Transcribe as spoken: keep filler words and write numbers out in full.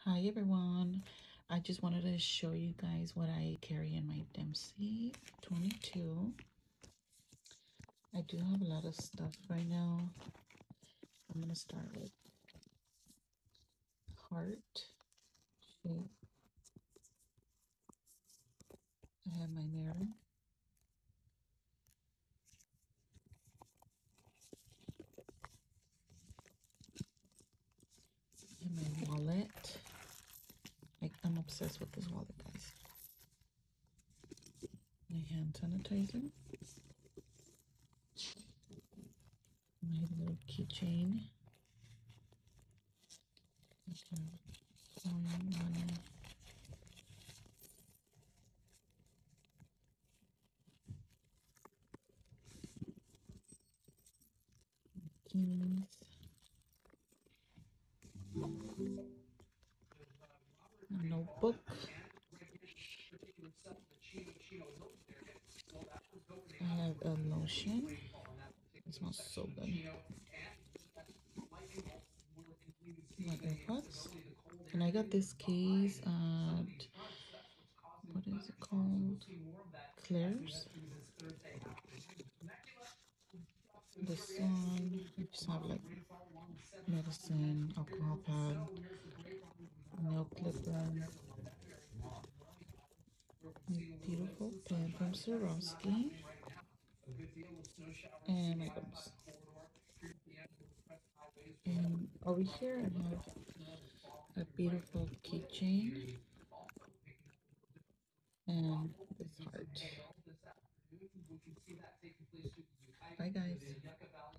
Hi everyone. I just wanted to show you guys what I carry in my Dempsey twenty-two. I do have a lot of stuff right now. I'm going to start with heart shape. I have my mirror. And my wallet. I, I'm obsessed with this wallet, guys. My hand sanitizer. My little keychain. Coin, money. Keys. A notebook. I have a lotion. It smells so good. My AirPods. And I got this case at, what is it called? Claire's. This one, I just have like medicine, alcohol pad, nail clipper, my beautiful pen from Swarovski, and my gums. And over here I have a beautiful keychain and this heart. Bye guys.